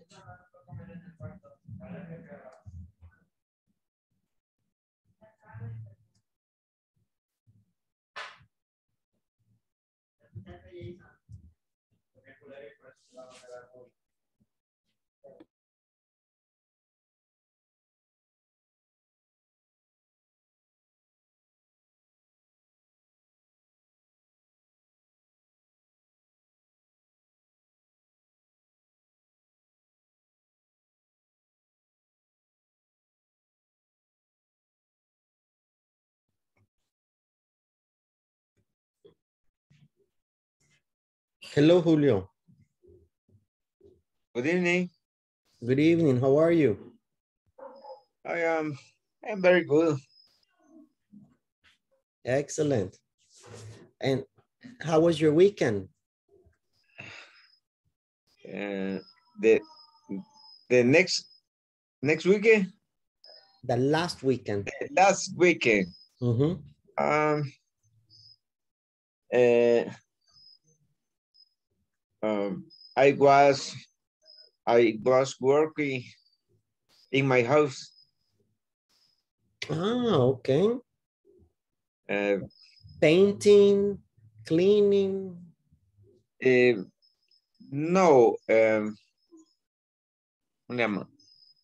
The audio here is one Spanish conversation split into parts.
Hello, Julio. Good evening. Good evening. How are you? I'm very good. Excellent. And how was your weekend? The next weekend, The last weekend. last weekend. Mm-hmm. Um, uh, I was working in my house. Ah, okay. Uh, Painting, cleaning. no, ¿cómo le llama?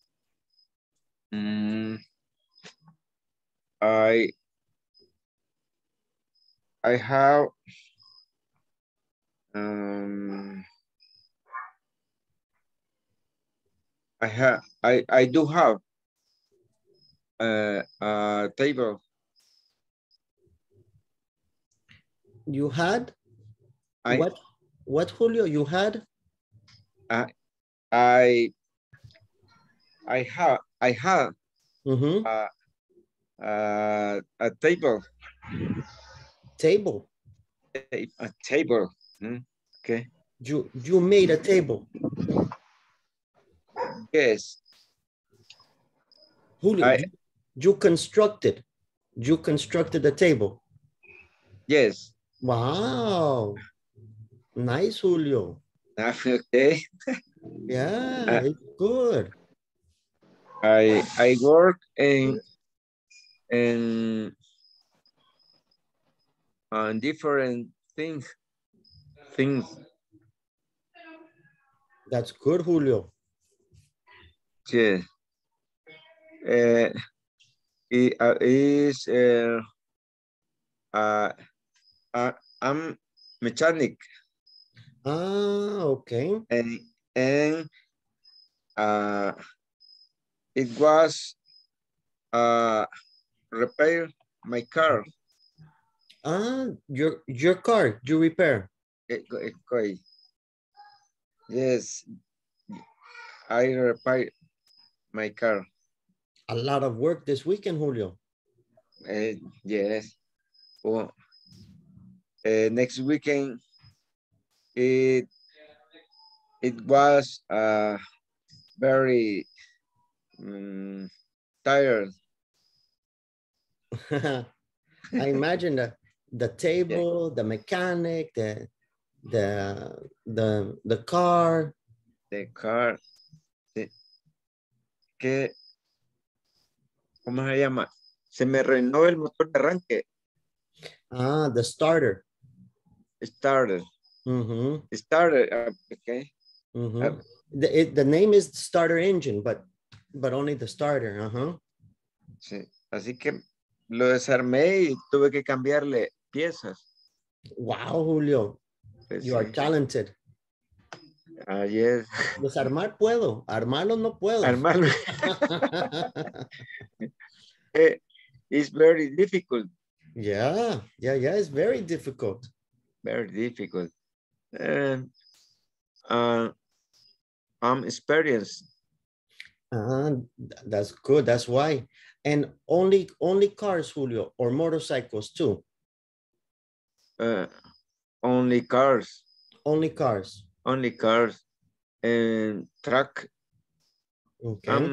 I have I do have a table. You had I what, Julio? You had? I I have Mm-hmm. a table. Table. A table. Okay. You made a table. Yes. Julio, you constructed. You constructed a table. Yes. Wow. Nice, Julio. Okay. Yeah, it's good. I work in on different things. That's good, Julio. Yes. It is I'm mechanic Ah, okay. and uh, it was repair my car. Ah, your car, you repair. Yes, I repair my car. A lot of work this weekend, Julio. Yes. Well, next weekend it was very tired. I imagine the Yeah. table, the mechanic, the car. The car, que, ¿cómo se llama? Se me reinó el motor de arranque. Ah, the starter. Started. Mm-hmm. Started. Okay. Mm-hmm. The name is starter engine, but only the starter. Uh-huh. Sí. Así que lo desarmé y tuve que cambiarle piezas. Wow, Julio, Pues you are sí. talented. Ayer. Desarmar puedo, armarlo no puedo. Armarlo. It's very difficult. Yeah, it's very difficult. Very difficult. And I'm experienced. That's good. That's why. And only cars, Julio, or motorcycles too. Only cars. Only cars. Only cars and truck. Okay.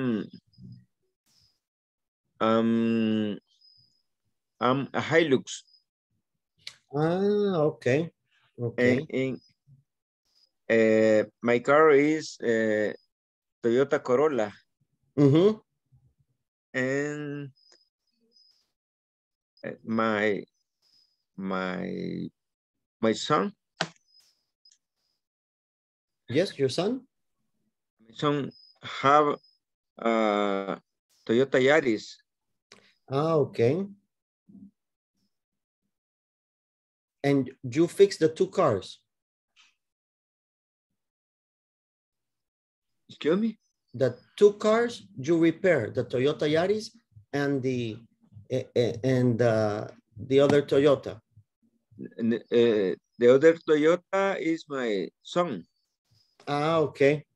I'm a Hilux. Ah, okay. Okay. And my car is Toyota Corolla. Mm-hmm. And my son. Yes, your son? My son have Toyota Yaris. Ah, okay. And you fix the two cars? Excuse me? The two cars you repair, the Toyota Yaris and the other Toyota. The other Toyota is my son. Ah, okay.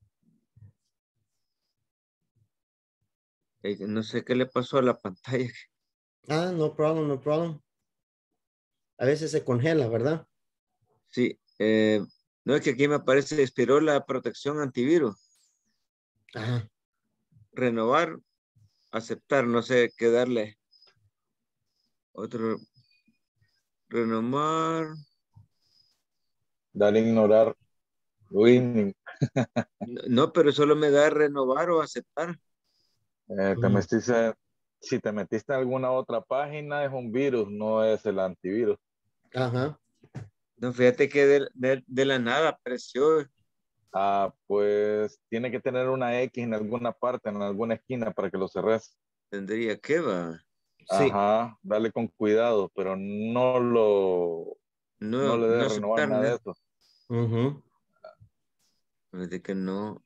No sé qué le pasó a la pantalla. Ah, no problem, no problem. A veces se congela, ¿verdad? Sí, no es que aquí me aparece, expiró la protección antivirus. Ajá. Renovar, aceptar, no sé qué darle. Otro, renovar. Dale ignorar. Winning. No, pero solo me da renovar o aceptar. Si te metiste en alguna otra página, es un virus, no es el antivirus. Ajá. No, fíjate que de la nada apareció. Ah, pues tiene que tener una X en alguna parte, en alguna esquina para que lo cerres. Tendría que va. Sí. Ajá, dale con cuidado, pero no No, le no des renovar aceptar, nada de ¿no? eso. Ujú. Fíjate que no,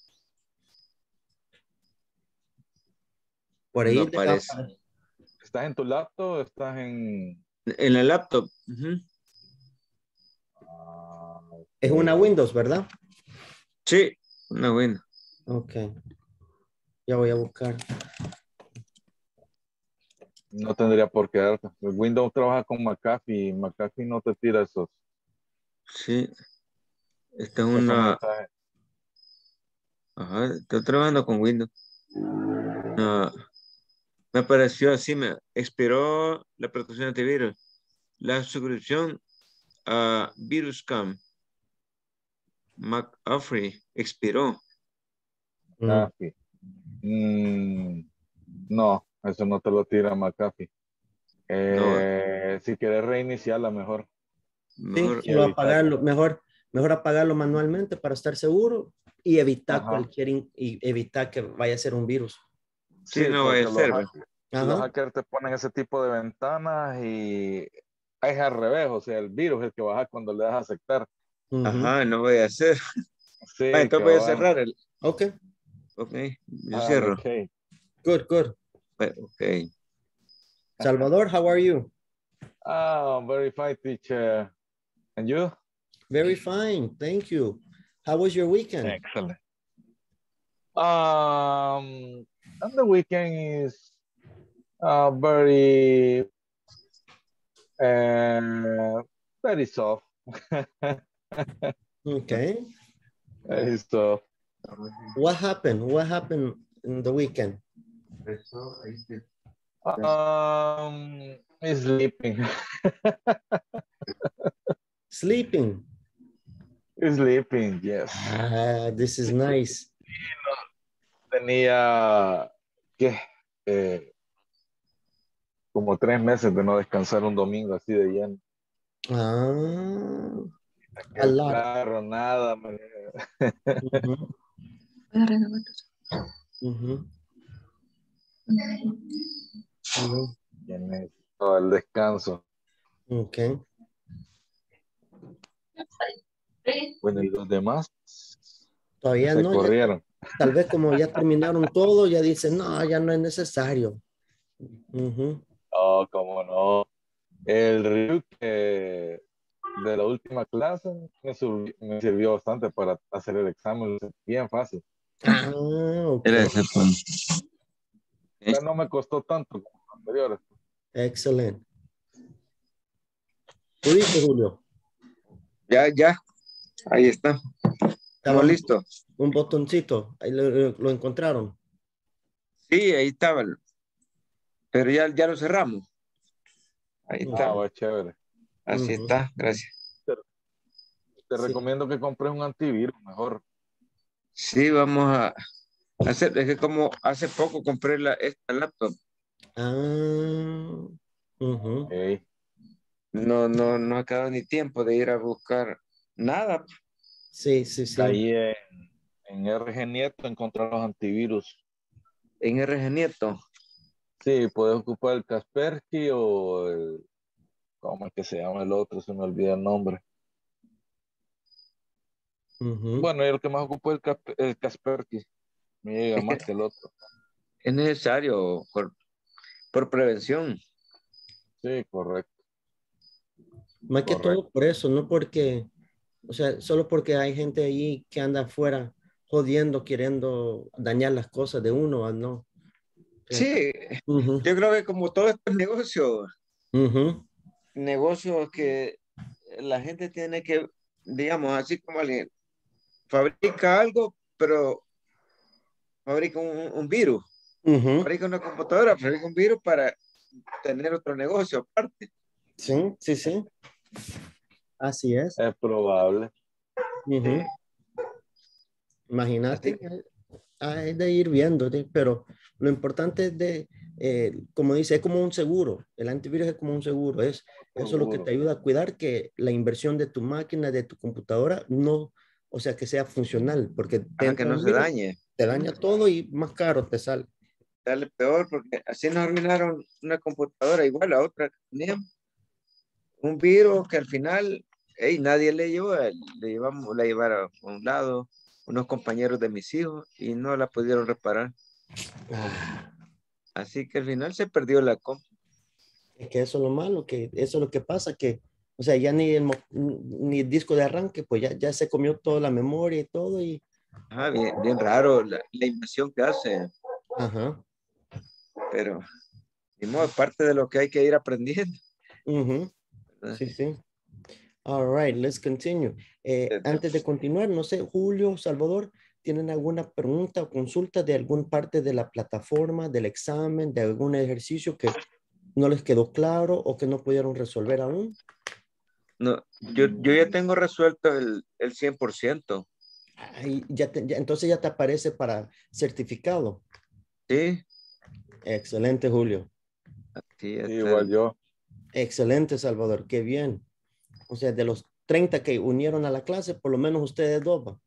Por no ahí aparece. ¿Estás en tu laptop o estás en...? En la laptop. Ujú. Ah, es una ok. Windows, ¿verdad? Sí, una buena. Ok. Ya voy a buscar. No tendría por qué darte. El Windows trabaja con McAfee y McAfee no te tira Sí, esta es esos una. mensajes. Ajá, estoy trabajando con Windows. No, me apareció así, me expiró la protección antivirus. La suscripción a VirusCam McAfee expiró. Mm. McAfee. No, eso no te lo tira McAfee. No, Si quieres reiniciarla mejor Sí, mejor. y solo evitar. apagarlo, mejor apagarlo manualmente para estar seguro y evitar Ajá. y evitar que vaya a ser un virus. Sí, Sí, no vaya porque a ser, ¿ve? los Ajá. hackers te ponen ese tipo de ventanas y es al revés, o sea, el virus es el que baja cuando le das a aceptar. Ujú. Ajá, no vaya a ser. Ah, Sí, que entonces voy a va. cerrar el. Ok, Ok, yo Ah, cierro. ok. good, good. Ok. Salvador, how are you? Ah, very fine, teacher. And you? Very fine, thank you. How was your weekend? Excellent. And the weekend is very, very soft. Okay. Very soft. What happened? What happened in the weekend? Sleeping. Sleeping. Sleeping, yes. Ah, this is nice. Tenía ¿qué? Eh, como 3 meses de no descansar un domingo así de lleno. Ah, Que a el lot. carro, nada. Ujú, ujú. Ujú. Tiene todo el descanso. Okay. Bueno, y los demás Todavía se no, ya, corrieron. tal vez como ya terminaron todo, ya dicen, no, ya no es necesario. Ujú. Oh, cómo no. El review de la última clase me sirvió bastante para hacer el examen. Bien fácil. Ah, ok. Era ese, pues. Ya no me costó tanto como los anteriores. Excelente. ¿Pudiste, Julio? Ya, ahí está. Estaba Estamos listos. un botoncito, ahí lo encontraron. Sí, ahí estaba. Pero ya lo cerramos. Ahí Ah, está. va chévere. Así Ujú. está. Gracias. Te, te Sí. recomiendo que compres un antivirus mejor. Sí, vamos a. Es que como hace poco compré esta laptop, Ah, ujú. Ok. no ha quedado ni tiempo de ir a buscar nada Sí, sí, sí. Ahí en RG Nieto encontrar los antivirus. en RG Nieto. Sí, puedes ocupar el Kaspersky o ¿cómo es que se llama el otro? Se me olvida el nombre. Ujú. Bueno, yo el que más ocupo es el Kaspersky. Me llega Es que más que el otro. es necesario por prevención. Sí, correcto, Más que todo correcto. por eso, no porque, o sea, solo porque hay gente ahí que anda afuera jodiendo, queriendo dañar las cosas de uno, ¿va? No. O sea, Sí, ujú, yo creo que como todo estos ujú, negocios que la gente tiene que, digamos, así como alguien fabrica algo, pero fabrica un virus, ujú. fabrica una computadora, fabrica un virus para tener otro negocio aparte. Sí, sí, sí. Así es. Es probable. Ujú. Sí. Imagínate, Así, hay de ir viendo, ¿sí? Pero lo importante es como dice, es como un seguro. El antivirus es como un seguro. Eso es lo que te Seguro. ayuda a cuidar que la inversión de tu máquina, de tu computadora, no, o sea, que sea funcional, porque te ajá, que entra no un se virus, dañe. te daña todo y más caro te sale. Dale peor, porque así nos arruinaron una computadora igual a otra que teníamos. Un virus que al final, ey, nadie le llevó, la llevaron a un lado, unos compañeros de mis hijos, y no la pudieron reparar. Ah, Así que al final se perdió la compra. es que eso es lo malo, que eso es lo que pasa, que, o sea, ya ni el disco de arranque, pues ya se comió toda la memoria y todo, y, Ah, bien raro la inversión que hace, ajá. pero ni modo, es parte de lo que hay que ir aprendiendo, Ujú. ¿verdad? Sí, sí. All right, let's continue. Este, Antes de continuar, no sé, Julio, Salvador, ¿tienen alguna pregunta o consulta de alguna parte de la plataforma, del examen, de algún ejercicio que no les quedó claro o que no pudieron resolver aún? no, yo ya tengo resuelto el 100%. Ahí entonces ya te aparece para certificado. Sí, Excelente, Julio. sí, Sí, igual yo. Excelente, Salvador. Qué bien. O sea, de los 30 que unieron a la clase, por lo menos ustedes dos, ¿va?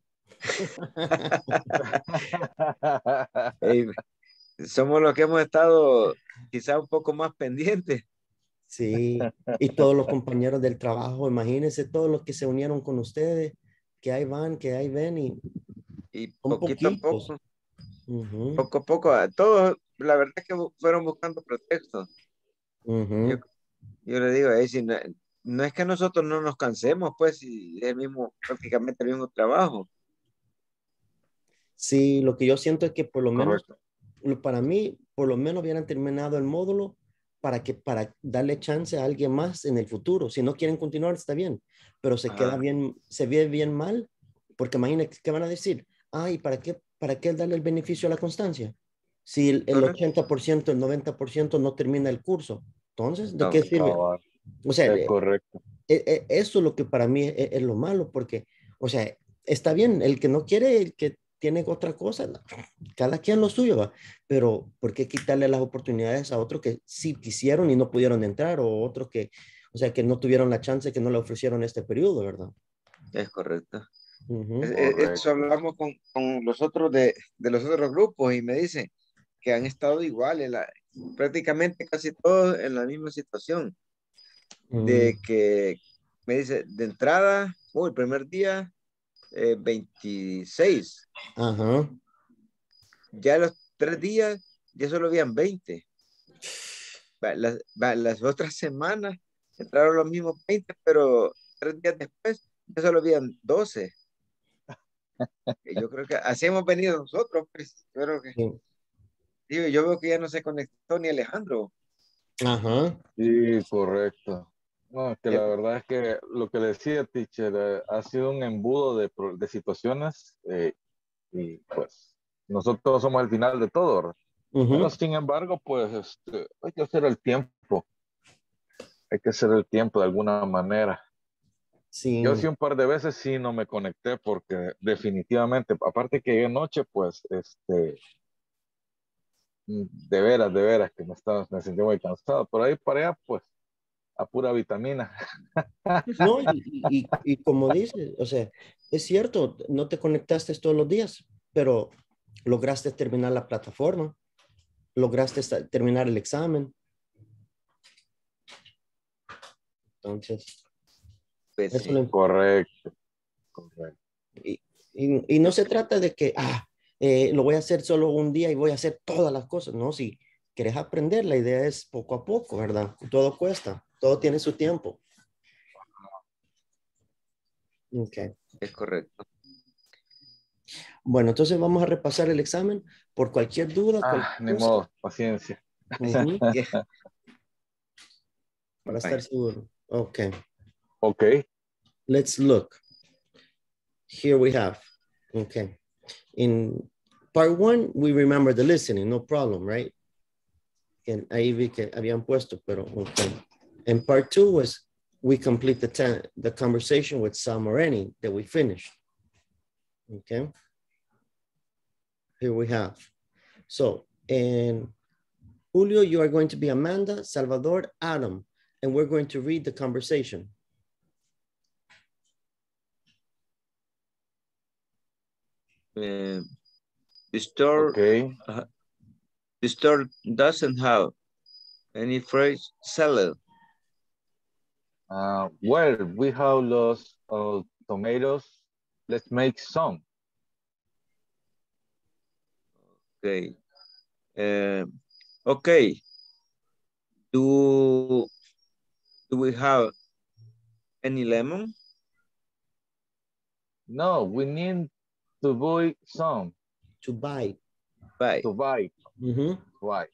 ey, somos los que hemos estado quizá un poco más pendientes Sí, y todos los compañeros del trabajo, imagínense todos los que se unieron con ustedes, que ahí van, que ahí ven y y son poquitos. Ujú, poco a poco, todos, la verdad es que fueron buscando pretextos. Yo, ujú. yo le digo, si no, no es que nosotros no nos cansemos, pues, si es el mismo, prácticamente el mismo trabajo. Sí, lo que yo siento es que por lo menos, Correcto. para mí, por lo menos hubieran terminado el módulo para darle chance a alguien más en el futuro. Si no quieren continuar, está bien, pero se queda Ajá, bien, se ve bien mal, porque imagínense, ¿qué van a decir? Ay, para qué darle el beneficio a la constancia? Si el correcto. 80%, el 90% no termina el curso. Entonces, ¿de qué No, sirve? Cabal, O sea, es correcto. eso es lo que para mí es lo malo, porque, o sea, está bien, el que no quiere, el que tiene otra cosa, no, cada quien lo suyo, va, pero ¿por qué quitarle las oportunidades a otros que sí quisieron y no pudieron entrar, o otros que, o sea, que no tuvieron la chance, que no le ofrecieron este periodo, ¿verdad? es correcto. Ujú. Eso Correcto. hablamos con los otros de los otros grupos y me dicen que han estado iguales, prácticamente casi todos en la misma situación, Mm, de que me dice, de entrada, el primer día, 26, ajá. ya los 3 días, ya solo habían 20. Las otras semanas entraron los mismos 20, pero 3 días después ya solo habían 12. Que yo creo que así hemos venido nosotros, pues. Sí. Digo, yo veo que ya no se conectó ni Alejandro. Ajá. Sí, correcto. No, es que la Ya- verdad es que lo que le decía, teacher, ha sido un embudo de situaciones y pues nosotros somos el final de todo, ¿verdad? Pero Ujú. sin embargo, pues hay que hacer el tiempo, hay que hacer el tiempo de alguna manera. Sí, Yo sí un par de veces sí no me conecté porque definitivamente, aparte que llegué noche, pues, de veras que me sentí muy cansado. Por ahí para allá, pues, a pura vitamina. no, y como dices, o sea, es cierto, no te conectaste todos los días, pero lograste terminar la plataforma, lograste terminar el examen. Entonces, Pues eso sí. Correcto, correcto. y no se trata de que, lo voy a hacer solo un día y voy a hacer todas las cosas. No, si quieres aprender, la idea es poco a poco, ¿verdad? Todo cuesta, todo tiene su tiempo. Ok. Es correcto. Bueno, entonces vamos a repasar el examen por cualquier duda, cualquier Ni cosa. modo, paciencia. Ujú, Yeah. para estar Bye. seguro. Ok, Ok. let's look. Here we have, okay. In part one, we remember the listening, no problem, right? And ahí vi que habían puesto, pero okay. And part two was we complete the conversation with some or any that we finished. Okay. Here we have. So, and Julio, you are going to be Amanda, Salvador, Adam, and we're going to read the conversation. The store, Ok. the store doesn't have any fresh salad. Well, we have lost tomatoes. Let's make some. Okay. Okay. Do we have any lemon? No, we need to buy some. To buy. Bye. To buy. Mm-hmm. Why?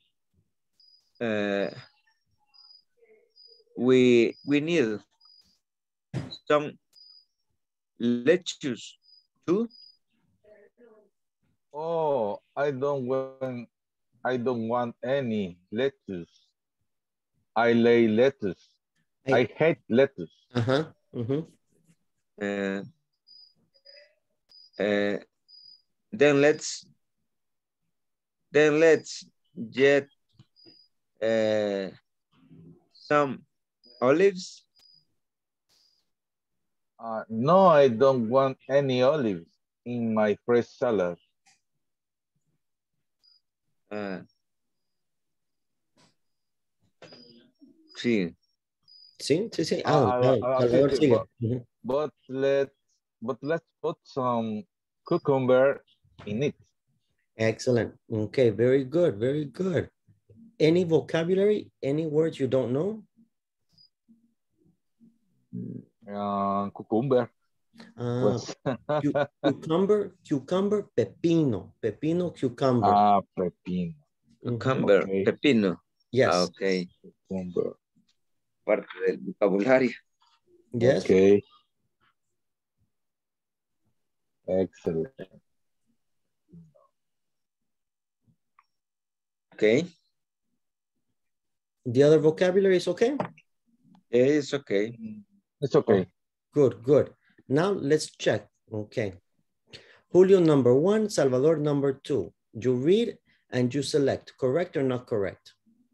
We need some lettuce too. Oh, I don't want any lettuce. I lay lettuce. I hate lettuce. Uh-huh. Mm-hmm. Uh, uh, then let's get some olives. No, I don't want any olives in my fresh salad. Sí. Sí, sí, sí. Sí, Salvador sí, sigue. Ujú. but let's put some cucumber in it. Excellent. Okay, very good, very good. Any vocabulary, any words you don't know? Cucumber, Ah, pues. cucumber, pepino, cucumber. Pepino. Mhm. Cucumber, Okay, pepino. Yes, Ok. cucumber. Parte del vocabulario. yes. Okay, excellent. Ok. The other vocabulary is okay? Es ok. It's okay. Good, good. Now let's check. Okay. Julio number 1, Salvador number 2. You read and you select, correct or not correct?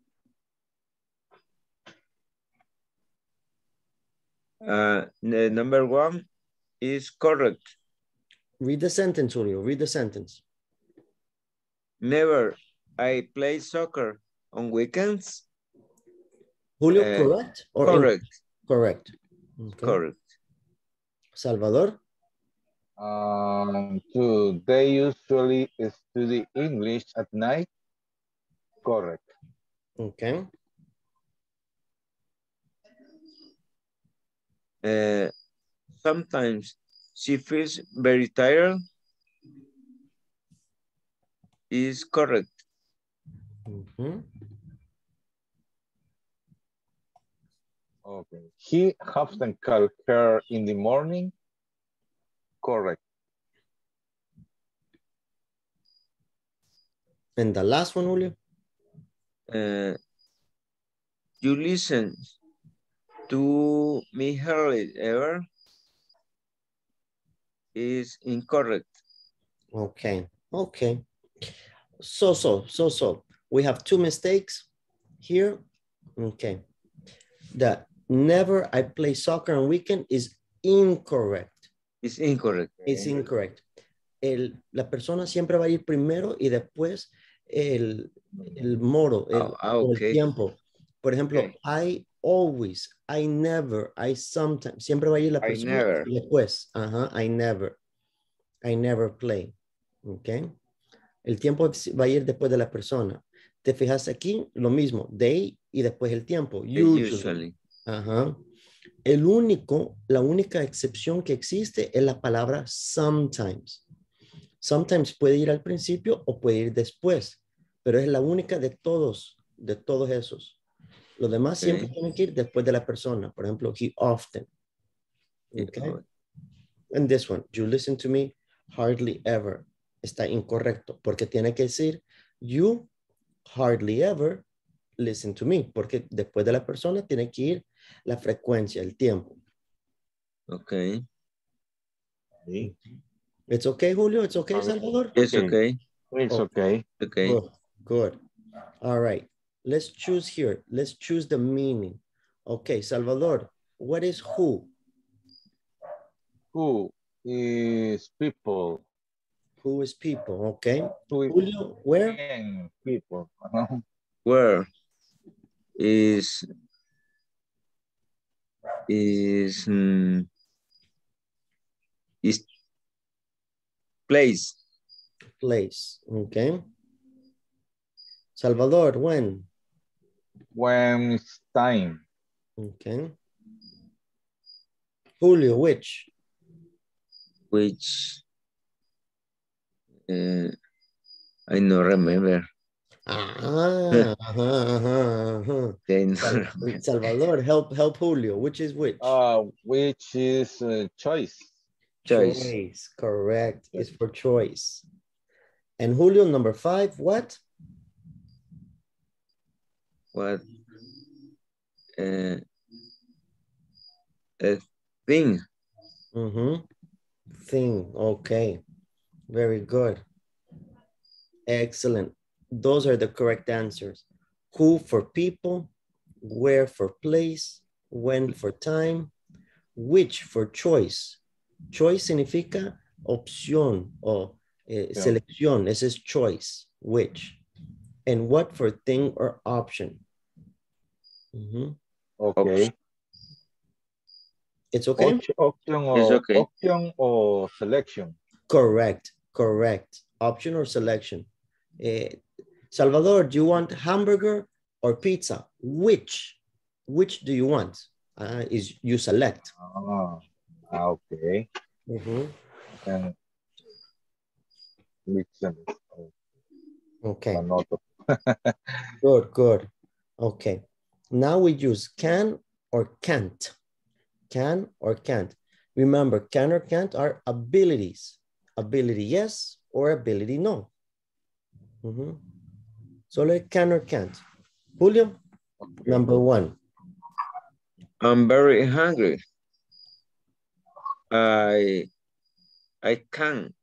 The number 1 is correct. Read the sentence, Julio, read the sentence. Never. I play soccer on weekends. Julio, correct or correct. incorrect? Correct. Okay. Correct. Salvador? They usually study English at night. Correct. Okay. Sometimes she feels very tired. Is correct. Mm-hmm. Okay. He often calls her in the morning. Correct. And the last one, Julio? You listen to me hardly ever. is incorrect. Okay, okay. So. We have two mistakes here. Okay. The never I play soccer on weekend is incorrect. It's incorrect. It's incorrect. La persona siempre va a ir primero y después el moro, el Okay. tiempo. Por ejemplo, Okay. I always, I never, I sometimes. Siempre va a ir la I persona never. y después. Ajá, I never play. Ok. El tiempo va a ir después de la persona. Te fijas aquí, lo mismo, they y después el tiempo. Usually. Ajá. La única excepción que existe es la palabra sometimes. Sometimes puede ir al principio o puede ir después, pero es la única de todos esos. Los demás siempre tienen que ir después de la persona. Por ejemplo, he often. Okay. And this one, you listen to me hardly ever. Está incorrecto porque tiene que decir you hardly ever listen to me, porque después de la persona tiene que ir la frecuencia, el tiempo. Okay. It's okay, Julio? It's okay, Salvador? It's okay. It's okay. Okay. Good. All right. Let's choose here. Let's choose the meaning. Okay, Salvador, what is who? Who is people? Who is people? Okay. Who Julio, where? People. Where is place. Place. Okay. Salvador, when? When it's time. Okay. Julio, which? Which I don't remember. Salvador, help Julio. Which is which? Which is choice. Choice, correct. It's for choice. And Julio, number 5, what? What? A thing. Thing, okay. Very good. Excellent. Those are the correct answers. Who for people, where for place, when for time, which for choice. Choice significa opción o selección. Ese es choice, which. And what for thing or option. Okay. It's okay? Option or selection. Correct. Option or selection. Salvador, do you want hamburger or pizza? Which do you want? Is you select. Okay. And okay. Good. Okay. Now we use can or can't. Can or can't. Remember, can or can't are abilities. Ability yes or ability no. Solo can or can't. Julio, number 1. I'm very hungry. I can.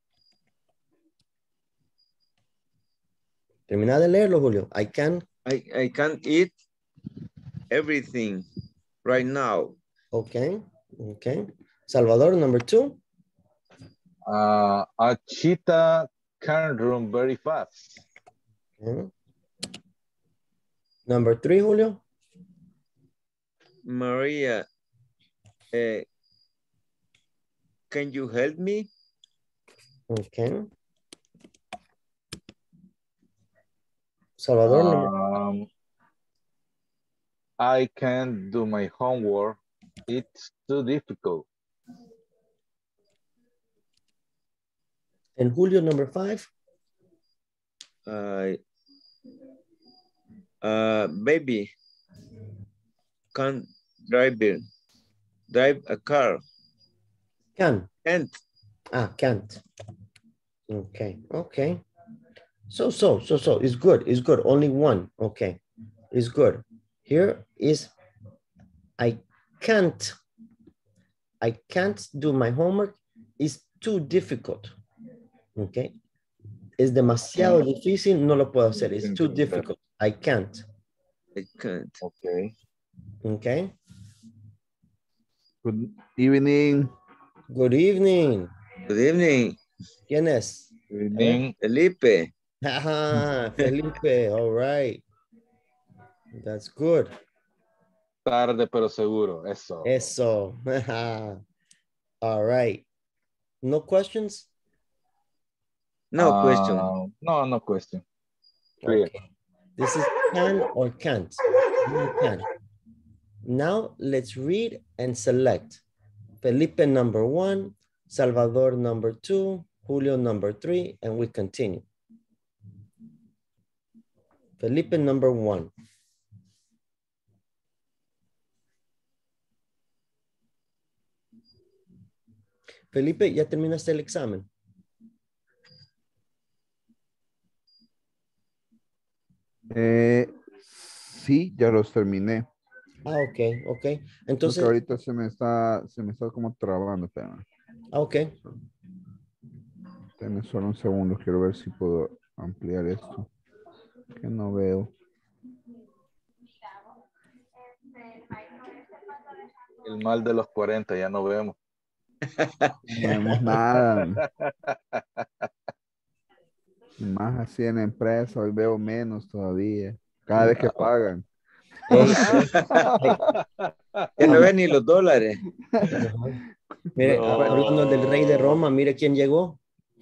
Termina de leerlo, Julio. I can't eat everything right now. Okay. Salvador, number 2. A cheetah can run very fast. Okay. Number 3, Julio. Maria, can you help me? Okay. Salvador, I can't do my homework. It's too difficult. And Julio, number 5. Baby can't drive a car. Can't. Can't. Okay. So, it's good. Only one. Okay, it's good. Here is I can't do my homework. It's too difficult. Okay. Es demasiado difícil, no lo puedo hacer. It's too difficult. I can't. I can't. Okay. Okay. Good evening. Good evening. Good evening, ¿Quién es? Good evening. Felipe. Ajá, Felipe. All right. That's good. Tarde pero seguro. Eso. Eso. All right. No questions? No question. No, no question. Clear. Okay. This is can or can't. Can. Now let's read and select. Felipe number 1, Salvador number 2, Julio number 3, and we continue. Felipe number 1. Felipe, ¿ya terminaste el examen? Sí, ya los terminé. Ah, ok, ok. Entonces, Entonces, ahorita se me está como trabando, pero ok. denme solo un segundo, quiero ver si puedo ampliar esto. Que no veo. El mal de los 40, ya no vemos. No vemos nada. Y más así en la empresa, hoy veo menos todavía. Cada vez que pagan. Ey, ey. Ya no ven ni los dólares. Ajá. Mire, No. hablando del rey de Roma, mire quién llegó.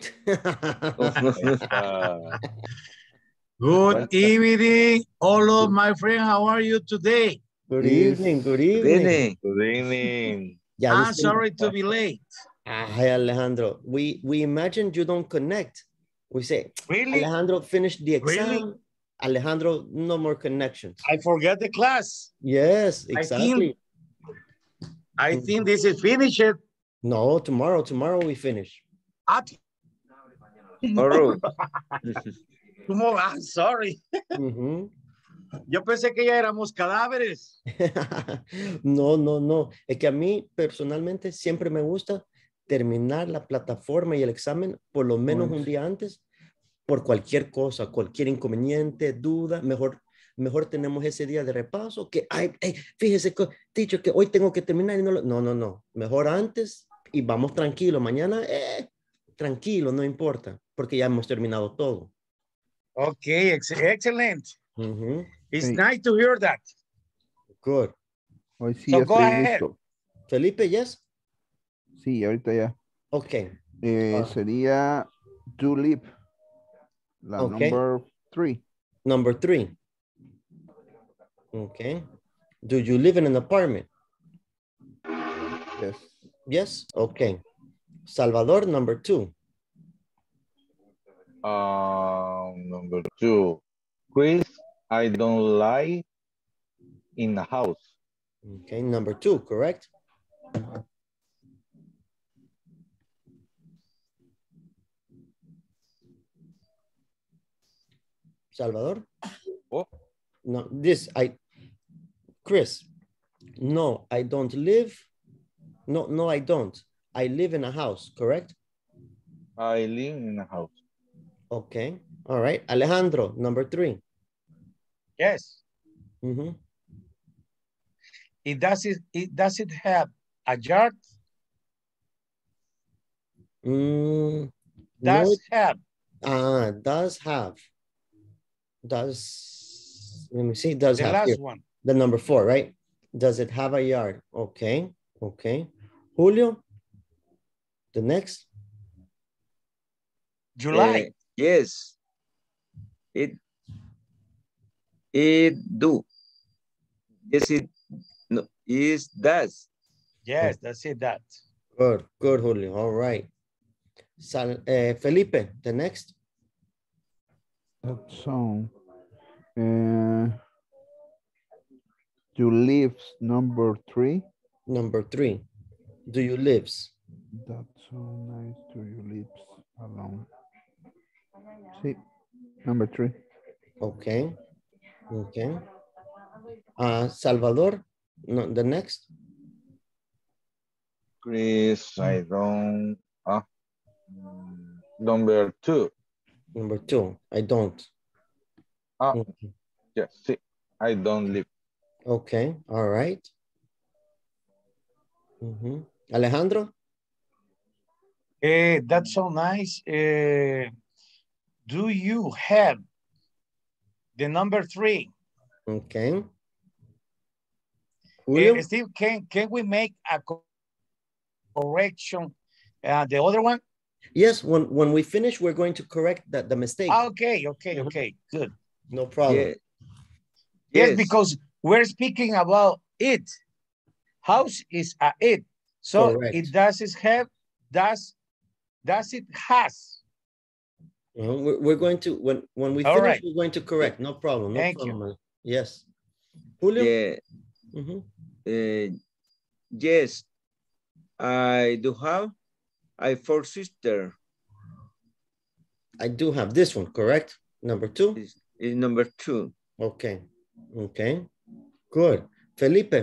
Good evening, all of my friends. How are you today? Good Is- evening, good Good evening. evening. Good evening. Ya I'm viste. sorry to be late. Ay, Alejandro, we imagine you don't connect. We say, Really? Alejandro finished the exam. Really? Alejandro, no more connections. I forget the class. Yes, exactly. I think this is finished. No, tomorrow we finish. Ah, Tomorrow. tomorrow. I'm sorry. Ujú. Yo pensé que ya éramos cadáveres. No, no, no. Es que a mí personalmente siempre me gusta terminar la plataforma y el examen por lo menos un Pues. día antes, por cualquier cosa, cualquier inconveniente, duda, mejor tenemos ese día de repaso que, ay, fíjese, teacher, que hoy tengo que terminar y no, mejor antes y vamos tranquilo, mañana, tranquilo, no importa, porque ya hemos terminado todo. Okay, excellent. Ujú. It's Sí. nice to hear that. Good. Hoy sí So ya go estoy ahead. listo. Felipe, yes? Sí, ahorita ya. Ok. Sería do live. La Okay. number 3. Number 3. Okay. Do you live in an apartment? Yes. Yes. Okay. Salvador, number 2. Number 2. Chris, I don't lie in the house. Okay. Number 2, correct? Salvador? Oh. No, Chris, no, I don't live. No, I don't. I live in a house, correct? I live in a house. Okay. All right. Alejandro, number 3. Yes. Mm-hmm. Does it have a yard? No, Does have. does have. Let me see, does The have. last Here. one. The number 4, right? Does it have a yard? Okay, okay. Julio, the next. July. Yes. It do. Yes, it no, is does. Yes, that's it. That. Good, Julio. All right. Felipe, the next. That's all. You live number 3. Number 3. Do you lives? That's so nice. Do you live alone? Sí. Number 3. Okay, okay. Salvador, no, the next. Chris, I don't. Number 2. Number 2, I don't. Ah, Okay. yes, sí. I don't live. Okay, all right. Alejandro? That's so nice. Do you have the number 3? Okay. Julio? Steve, can we make a correction? The other one? Yes, when we finish, we're going to correct the mistake. Okay, good. No problem. Yeah. Yes, because we're speaking about it. House is a it. So Correct. it does have, does it has. We're going to, when we All finish, right. we're going to correct. No problem. No Thank problem. Yes. Julio? Yeah. Yes, I do have a 4 sister. I do have this one, correct? Number 2? Is number 2. Okay. Okay. Good. Felipe?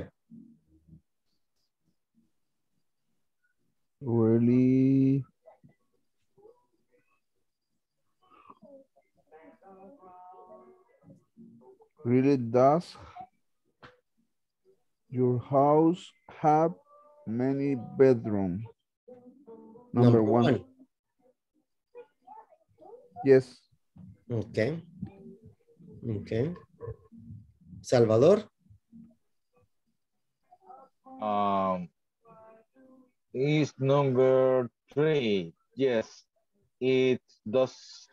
Really does your house have many bedrooms? Number 1. Yes. Okay. Okay. Salvador? Is number 3. Yes, it does.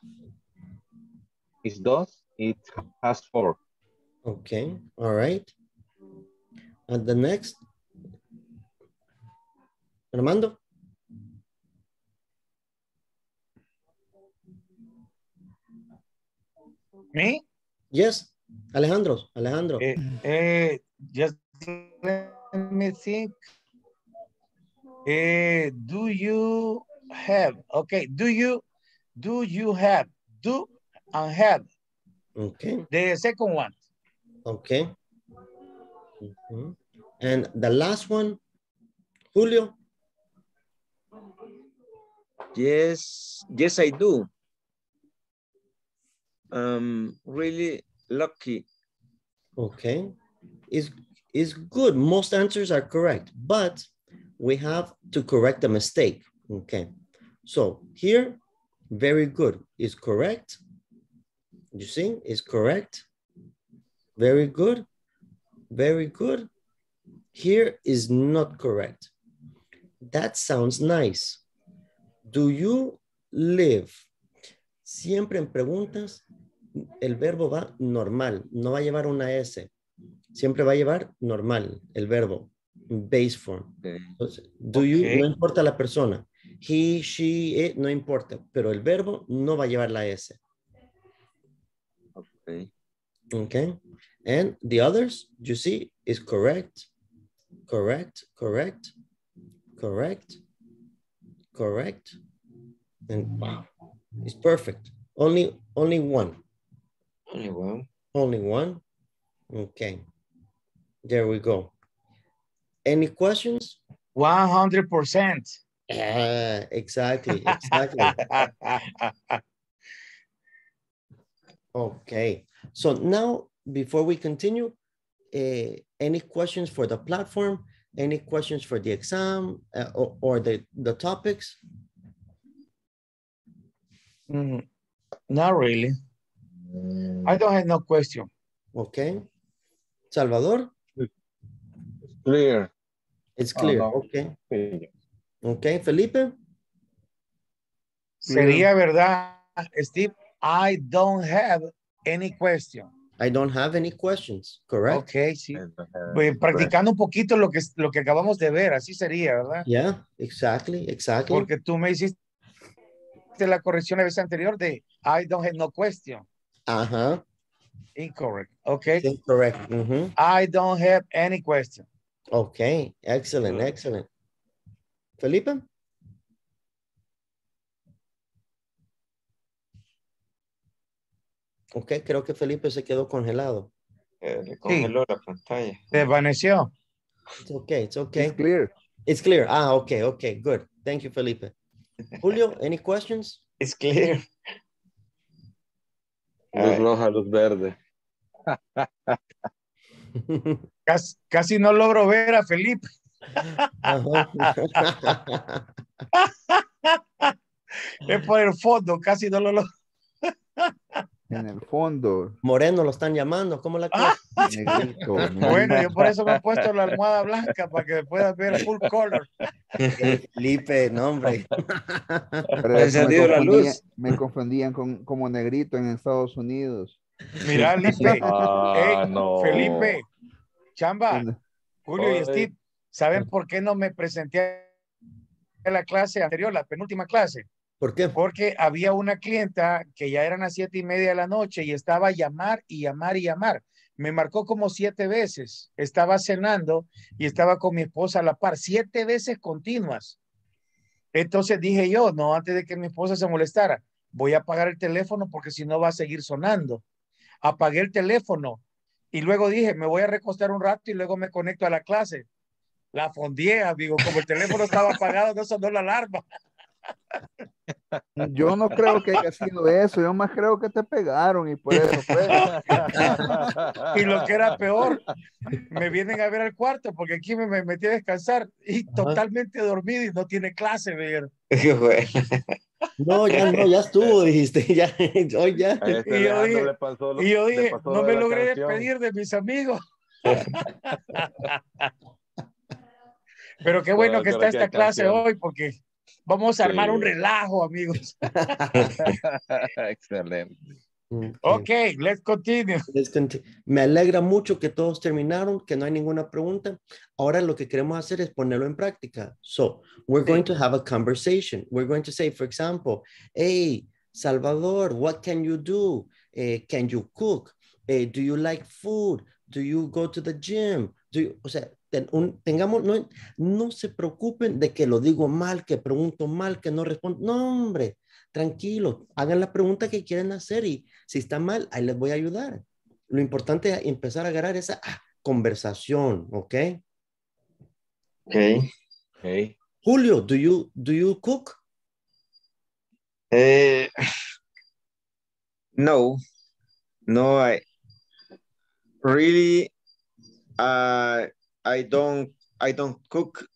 It has 4. Okay. All right. And the next? Armando? Me? Yes. Alejandro. Just let me think. Do you have? Okay. Do you have? Do and have. Okay. The second one. Okay. And the last one, Julio? Yes, I do. Really lucky. Okay. Is good. Most answers are correct, but we have to correct the mistake. Okay. So here, very good is correct. You see, is correct. Very good. Very good. Here is not correct. That sounds nice. Do you live? Siempre en preguntas, el verbo va normal, no va a llevar una S. Siempre va a llevar normal, el verbo, base form. Okay. Entonces, do you, no importa la persona. He, she, it, no importa, pero el verbo no va a llevar la S. Okay. Okay. And the others, you see, is correct, correct, correct, correct, correct. And wow, it's perfect. Only one. Only one. Only one. Okay. There we go. Any questions? 100%. Exactly. Okay. So now, before we continue, any questions for the platform? Any questions for the exam or the topics? Not really. I don't have no question. Okay. Salvador? It's clear. It's clear. No. Okay. Okay. Felipe? Sería verdad, Steve. I don't have any question. I don't have any questions, correct? Okay, sí. Practicando un poquito lo que acabamos de ver, así sería, ¿verdad? Yeah, exactly. Porque tú me hiciste la corrección la vez anterior de I don't have no question. Uh-huh. Incorrect. Okay. Incorrect. I don't have any question. Okay. Excellent. Felipe? Ok, creo que Felipe se quedó congelado. Le congeló la pantalla. Se desvaneció. It's okay. It's clear. It's clear. Okay, good. Thank you, Felipe. Julio, any questions? It's clear. Luz roja, luz verde. Casi no logro ver a Felipe. Es por el fondo, casi no lo logro. En el fondo, Moreno lo están llamando, ¿cómo la cosa? negrito, Bueno, yo negrito. por eso me he puesto la almohada blanca para que puedas ver full color. Felipe, no, hombre. Pero Ha eso encendido la luz. me confundían con, como negrito en Estados Unidos. Mira, Lipe, hey, No. Felipe, Chamba, En- Julio y Ay, Steve, ¿saben por qué no me presenté a la clase anterior, la penúltima clase? ¿Por qué? Porque había una clienta que ya eran las 7:30 de la noche y estaba a llamar y llamar y llamar. Me marcó como 7 veces. Estaba cenando y estaba con mi esposa a la par, 7 veces continuas. Entonces dije yo, no, antes de que mi esposa se molestara, voy a apagar el teléfono porque si no va a seguir sonando. Apagué el teléfono y luego dije, me voy a recostar un rato y luego me conecto a la clase. La fondié, amigo, como el teléfono estaba apagado, no sonó la alarma. Yo no creo que haya sido eso, yo más creo que te pegaron y por eso fue. Y lo que era peor, me vienen a ver al cuarto porque aquí me metí a descansar y totalmente dormido y no tiene clase, ver. Qué bueno. No, ya estuvo, dijiste, ya, hoy ya. A este Y yo Alejandro dije, le pasó no lo de me la logré canción. despedir de mis amigos. Pero qué bueno Con, que con está esta aquella clase canción. hoy porque vamos a armar un Sí. relajo, amigos. Excelente. Okay. Ok, let's continue. Me alegra mucho que todos terminaron, que no hay ninguna pregunta. Ahora lo que queremos hacer es ponerlo en práctica. So, we're going to have a conversation. We're going to say, for example, hey, Salvador, what can you do? Can you cook? Do you like food? Do you go to the gym? O sea, tengamos, no se preocupen de que lo digo mal, que pregunto mal, que no respondo. No, hombre, tranquilo, hagan la pregunta que quieren hacer y si está mal, ahí les voy a ayudar. Lo importante es empezar a agarrar esa conversación, ¿ok? Okay. Okay. Julio, do you cook? Eh, no, no, I really, uh, I don't cook.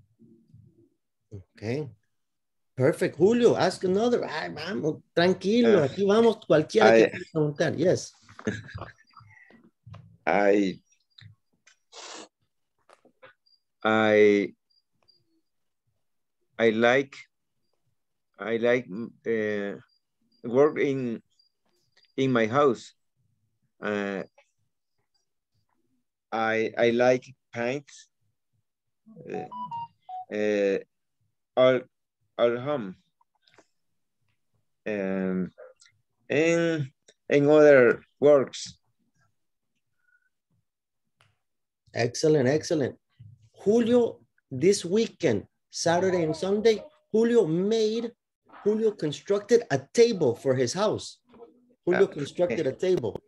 Okay. Perfect. Julio, ask another. Ay, vamos, tranquilo, aquí vamos, cualquiera que I, quiera preguntar. Yes. I, I, I like, work in my house. Uh, I like paint. Uh, all home. Um, and other works. Excellent, excellent. Julio, this weekend, Saturday and Sunday, Julio constructed a table for his house. Julio constructed a table.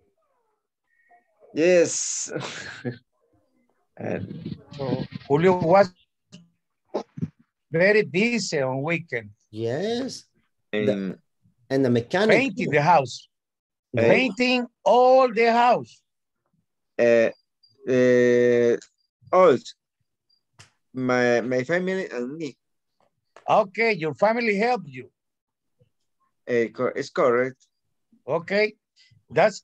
Yes. And So, Julio was very busy on weekend. Yes. and And the mechanic. Painting the house. No. Painting all the house. all my family and me. Okay, your family helped you. It's correct. Okay, that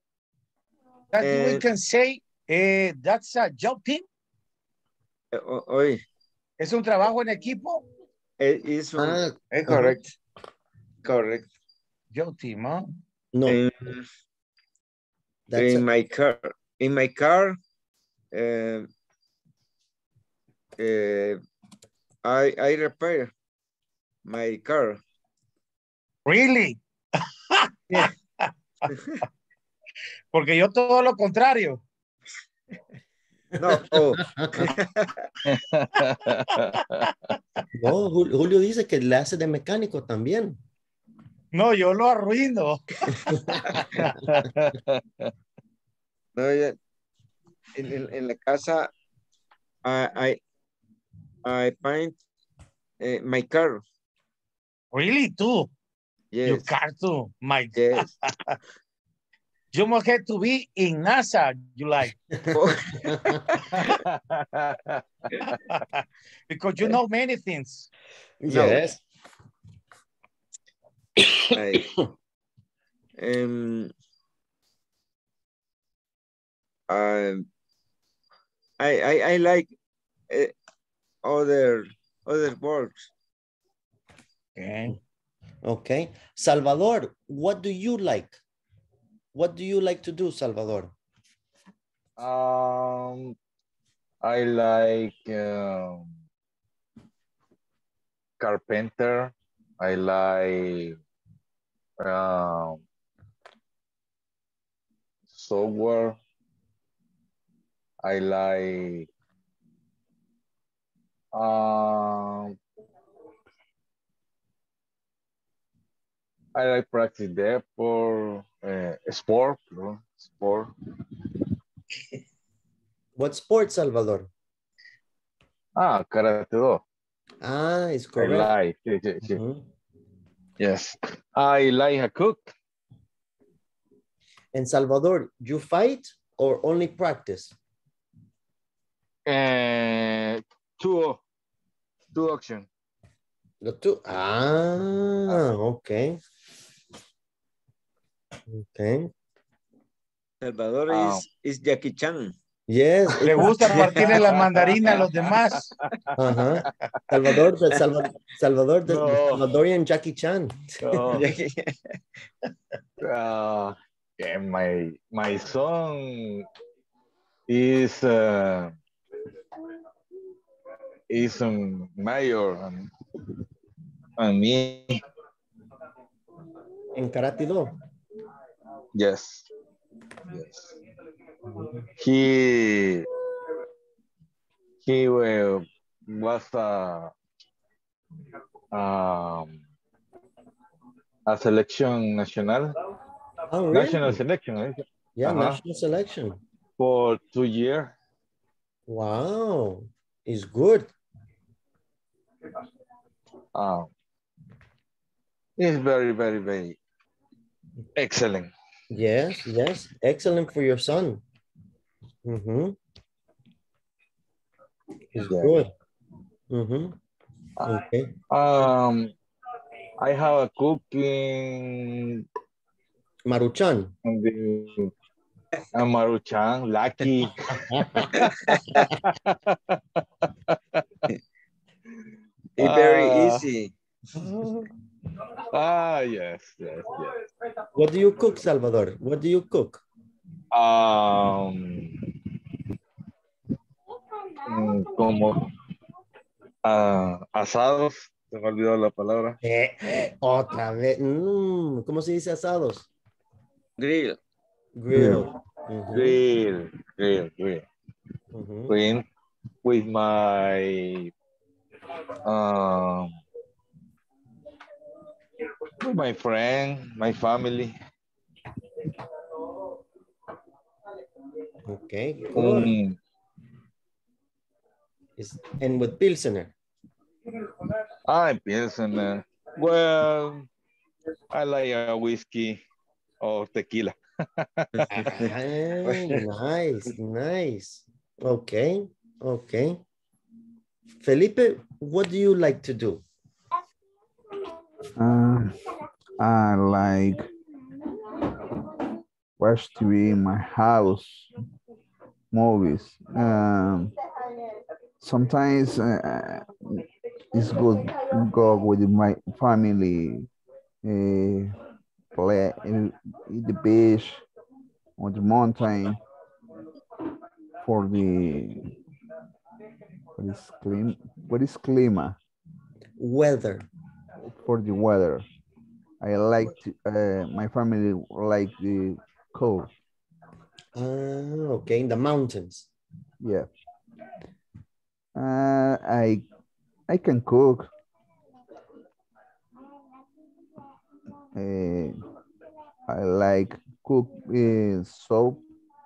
we can say that's a job team. Hoy Es un trabajo en equipo. is correct. Correct. Job team, huh? No. In my car, I repair my car. Really? Yeah. Porque yo todo lo contrario. No, oh. No, Julio dice que le hace de mecánico también. No, yo lo arruino. No, ya, en la casa, I paint my car. Really, too? You Yes. car too? My God. Yes. You must have to be in NASA, you like. Oh, Because you know many things. no. Yes. I, um, um, I like uh, other works. Okay. Okay. Salvador, what do you like? What do you like to do, Salvador? I like carpenter. I like software. I like practice there for sport, no? Sport. What sport, Salvador? Karate do. Ah, it's I correct. like. Sí, sí, sí. Mhm. Yes. I like a cook. And Salvador, you fight or only practice? Two options. The two. Ah, okay. Okay. Salvador Um, is Jackie Chan. Yes. Le gusta partirle la mandarina a los demás. Uh-huh. Salvador, Salvador, the No. Salvadorian Jackie Chan. no. Jackie- Yeah, my son is mayor and me. En Karate Do. Yes. Yes. He was um, a selection national Oh, national really? selection Yeah, national selection. for 2 years. Wow. It's good. It's very, very, very excellent. Yes, yes. Excellent for your son. Mm-hmm. It's Yeah. good. Mm-hmm. Okay. I have a cooking Maruchan. and the Maruchan, Lucky. It's very uh, easy. yes, yes, yes. What do you cook, Salvador? What do you cook? Como asados, se me olvidó la palabra. Otra vez. ¿Cómo se dice asados? Grill. Grill. Mhm, Grill. mhm. With my um, with my friend, my family. Okay, good. Um, And with Pilsener. I pilsner. Well, I like a whiskey or tequila. Ah, nice, nice. Okay, okay. Felipe, what do you like to do? I like watch TV in my house, movies. Sometimes it's good go with my family, play in the beach, on the mountain for the what is clima Weather. for the weather. I like to, my family like the cold. Ah, okay, in the mountains. Yeah. Uh, I I can cook. Uh, I like cook soup.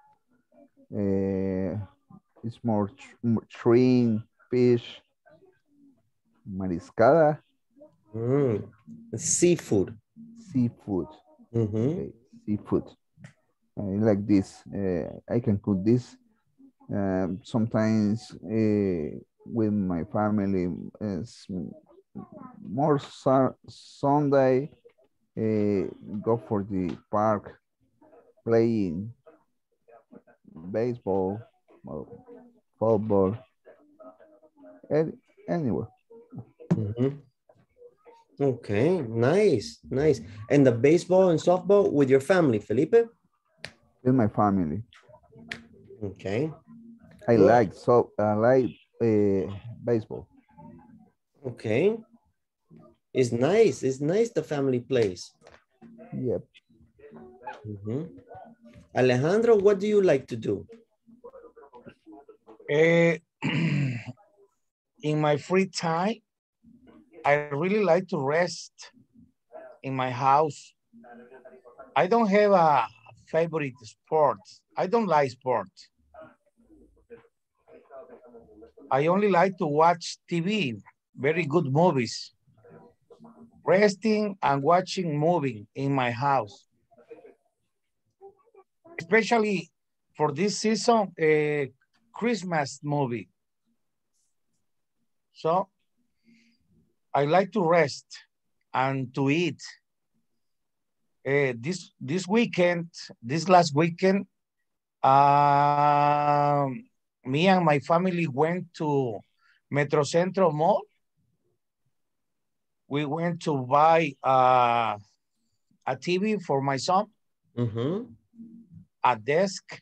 It's more shrimp, fish, mariscada. Seafood. Seafood. Mhm. Okay. Seafood. I like this. I can cook this. Sometimes with my family. It's more Sunday. Go for the park, playing baseball or football. Anywhere. Mhm. Okay, nice, nice. And the baseball and softball with your family, Felipe? With my family. Okay, I good. like baseball. Okay, it's nice. It's nice the family plays. Yep. Mhm. Alejandro, what do you like to do? In my free time, I really like to rest in my house. I don't have a favorite sport. I don't like sports. I only like to watch TV, very good movies. Resting and watching movie in my house. Especially for this season, a Christmas movie. So I like to rest and to eat. This weekend, this last weekend, me and my family went to Metrocentro Mall. We went to buy a TV for my son, Mhm. a desk,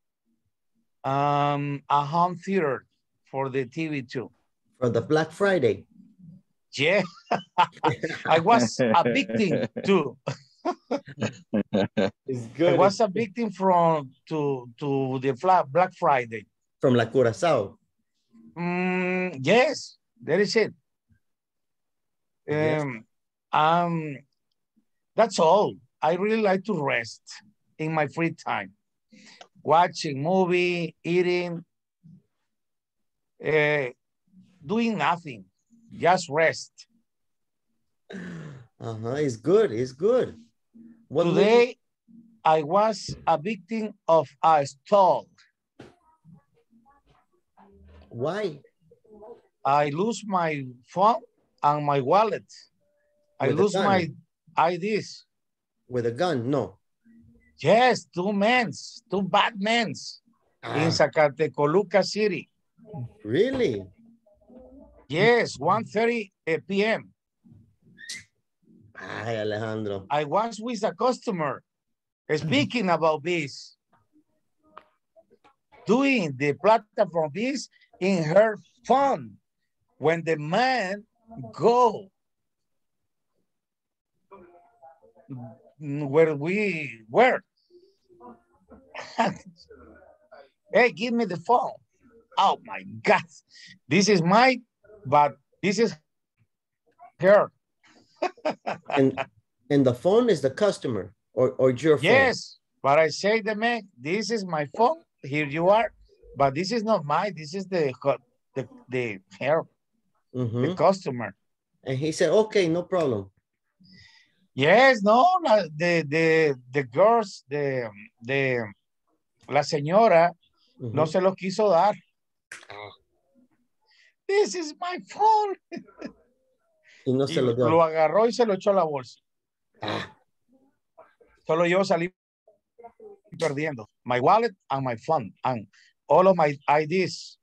a home theater for the TV too. For the Black Friday. Yeah, I was a victim too. It's I good. was a victim from to the Black Friday. From La Curacao. Yes, that is it. Yes. Um, that's all. I really like to rest in my free time, watching movie, eating, doing nothing, just rest. It's good. It's good. What movie? Today, I was a victim of a stall. Why? I lose my phone and my wallet. I With a lose gun. my IDs. With a gun? No. Yes, two bad men in Zacatecoluca City. Really? Yes, 1:30 p.m. Ay, Alejandro. I was with a customer speaking about this, doing the platform this in her phone. When the man go where we were, hey, give me the phone. Oh my God, this is mine, but this is her. And the phone is the customer or your phone? Yes, but I say the man, this is my phone. Here you are, but this is not mine. This is the her, the customer. And he said, okay, no problem. Yes, no, the girls, la señora no se lo quiso dar. This is my phone. Y no se lo dio. Lo agarró y se lo echó a la bolsa. Solo yo salí perdiendo. My wallet and my phone and all of my IDs.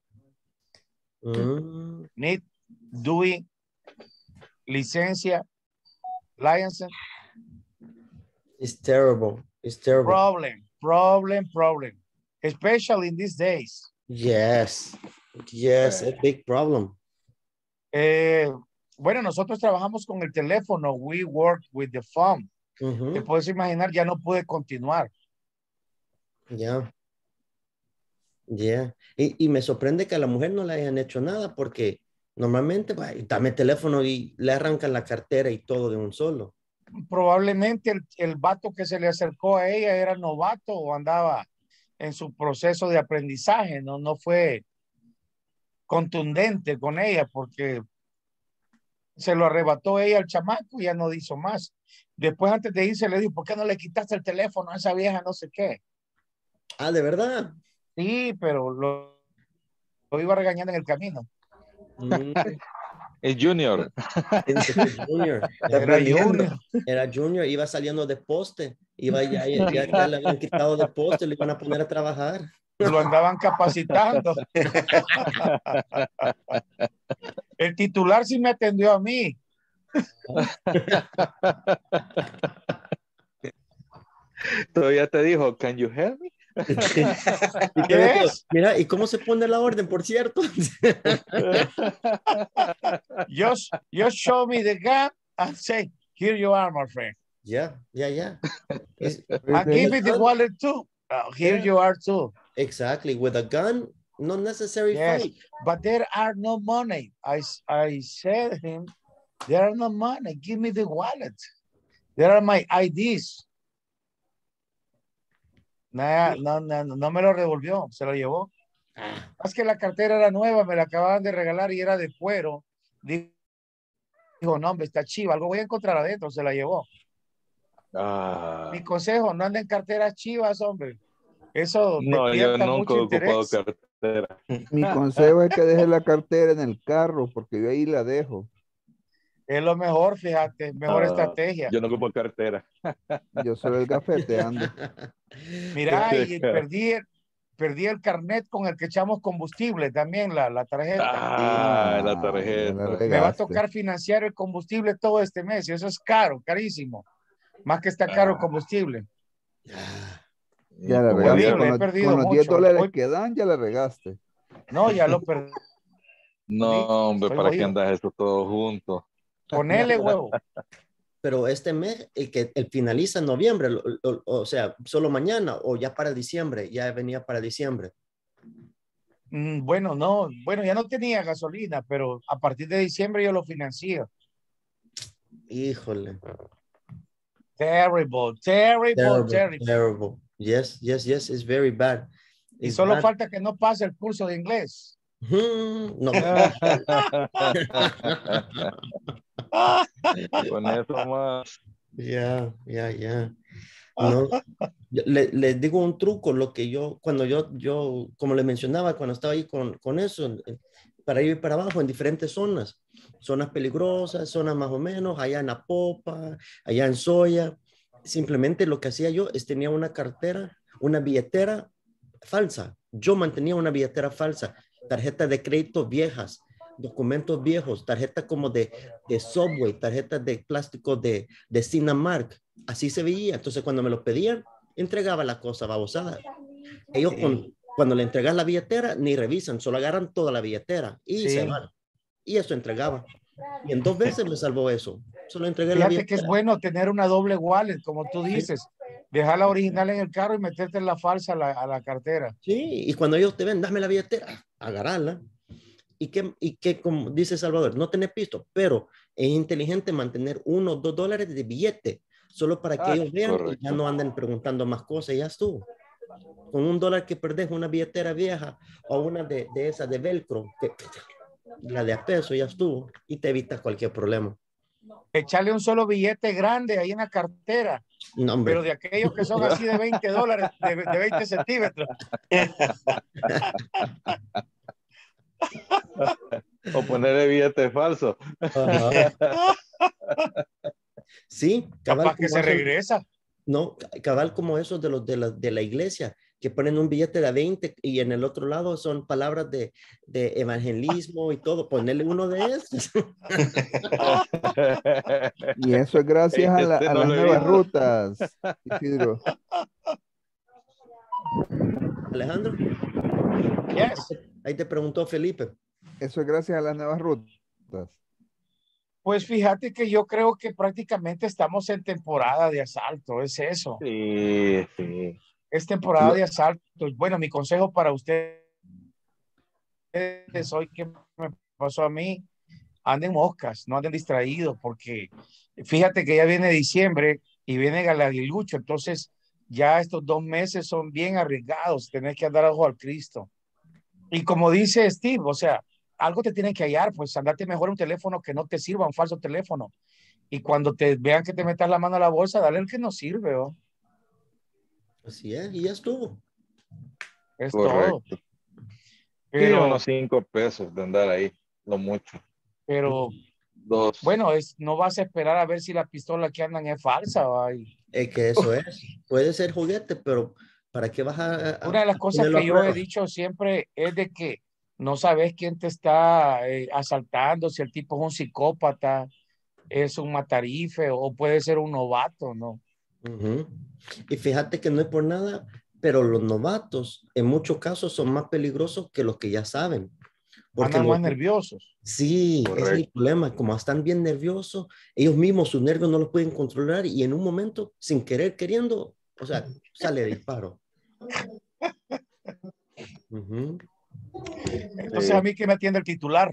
Need doing licencia, license. It's terrible. It's terrible. Problem. Especially in these days. Yes, a big problem. Bueno, nosotros trabajamos con el teléfono. We work with the phone. Te puedes imaginar, ya no pude continuar. Ya. Y me sorprende que a la mujer no le hayan hecho nada porque normalmente, dame el teléfono y le arrancan la cartera y todo de un solo. Probablemente el vato que se le acercó a ella era novato o andaba en su proceso de aprendizaje, no fue contundente con ella porque se lo arrebató ella al chamaco y ya no hizo más. Después, antes de irse, le dijo, ¿por qué no le quitaste el teléfono a esa vieja no sé qué? Ah, ¿de verdad? Sí, pero lo iba regañando en el camino. Mm, El Junior. ese Junior. Está Era aprendiendo. Junior. Era Junior, iba saliendo de poste. Ya le habían quitado de poste, le iban a poner a trabajar. Lo andaban capacitando. El titular sí me atendió a mí. Todavía te dijo, can you help me? ¿Y qué le digo? ¿Ves? Mira, ¿y cómo se pone la orden, por cierto? Just show me the gun and say, here you are, my friend. Ya. Es- And give me the wallet too. Here Yeah. you are too. Exactly. With a gun, not necessary Yes, fight. but there are no money. I said him, there are no money. Give me the wallet. There are my IDs. Nah, no me lo devolvió, se lo llevó. Es que la cartera era nueva, me la acababan de regalar y era de cuero. Dijo, no, hombre, está chiva, algo voy a encontrar adentro, se la llevó. Ah, Mi consejo, no anden en carteras chivas, hombre. Eso no, yo despierta nunca mucho he ocupado interés. cartera. Mi consejo es que deje la cartera en el carro, porque yo ahí la dejo. Es lo mejor, fíjate, mejor estrategia. Yo no ocupo cartera. Yo solo el gafete ando. Mira, y perdí el carnet con el que echamos combustible, también la tarjeta. Ah, la ya la tarjeta. Me va a regaste. tocar financiar el combustible todo este mes y eso es caro, carísimo. Más que está caro el combustible. Ya la Como regaste. ya- Horrible, he perdido Con los 10 mucho. dólares Hoy- que dan, ya la regaste. No, ya lo perdí. No, hombre, Estoy ¿para qué jodido. andas eso todo junto? Ponele huevo. Pero este mes, el finaliza en noviembre, o sea, solo mañana o ya para diciembre, ya venía para diciembre. Bueno, no, bueno, ya no tenía gasolina, pero a partir de diciembre yo lo financio. Híjole. Terrible. Terrible. Yes, it's very bad. Y It's solo bad. falta que no pase el curso de inglés. No. Con eso más. Ya. No, les digo un truco, lo que cuando yo, como les mencionaba, cuando estaba ahí con eso, para ir para abajo en diferentes zonas peligrosas, zonas más o menos, allá en Apopa, allá en Soya, simplemente lo que hacía yo es tenía una billetera falsa. Yo mantenía una billetera falsa, tarjetas de crédito viejas, documentos viejos, tarjetas como de Subway, tarjetas de plástico de Cinemark. Así se veía. Entonces, cuando me lo pedían, entregaba la cosa babosada. Ellos, cuando le entregas la billetera, ni revisan, solo agarran toda la billetera y se van. Y eso entregaba. Y en 2 veces me salvó eso. Solo entregué la Fíjate billetera. que es bueno tener una doble wallet, como tú dices. Dejar la original en el carro y meterte la falsa a la cartera. Sí, y cuando ellos te ven, dame la billetera, agarrarla. Y que como dice Salvador, no tener pisto, pero es inteligente mantener $1 o $2 de billete, solo para que ellos vean correcto. y ya no anden preguntando más cosas, ya estuvo. Con $1 que perdés una billetera vieja o una de esas de velcro, la de a peso, ya estuvo, y te evitas cualquier problema. Echarle un solo billete grande ahí en la cartera. No, hombre. Pero de aquellos que son así de $20, de 20 centímetros. O ponerle billete falso. Sí, Capaz que se regresa. No, cabal como esos de los de la iglesia, que ponen un billete de 20 y en el otro lado son palabras de evangelismo y todo. Ponerle uno de esos. Y eso es gracias a las no lo he nuevas visto. rutas, Isidro. Alejandro, Yes. ahí te preguntó Felipe. Eso es gracias a las nuevas rutas. Pues fíjate que yo creo que prácticamente estamos en temporada de asalto, es eso. Sí. Es temporada de asalto. Bueno, mi consejo para ustedes hoy que me pasó a mí, anden moscas, no anden distraídos, porque fíjate que ya viene diciembre y viene el aguilucho, entonces ya estos 2 meses son bien arriesgados, tenés que andar ojo al Cristo. Y como dice Steve, o sea, algo te tienen que hallar, pues andate mejor un teléfono que no te sirva, un falso teléfono. Y cuando te vean que te metas la mano a la bolsa, dale el que no sirve, ¿oh? Así es, y ya estuvo. Es todo. Correcto. Sí, Pero, unos 5 pesos de andar ahí, no mucho. pero, 2. bueno, no vas a esperar a ver si la pistola que andan es falsa, ¿va? Es que eso es. Puede ser juguete, pero ¿para qué vas Una de las cosas ponerlo que a yo he prueba? dicho siempre es de que no sabes quién te está asaltando, si el tipo es un psicópata, es un matarife o puede ser un novato, ¿no? Ujú. Y fíjate que no es por nada, pero los novatos en muchos casos son más peligrosos que los que ya saben. Porque Andan más nerviosos. sí, ese es el Correcto. problema. Como están bien nerviosos, ellos mismos sus nervios no los pueden controlar y en un momento, sin querer, queriendo, o sea, sale disparo. Ujú. Entonces a Sí. mí que me atiende el titular.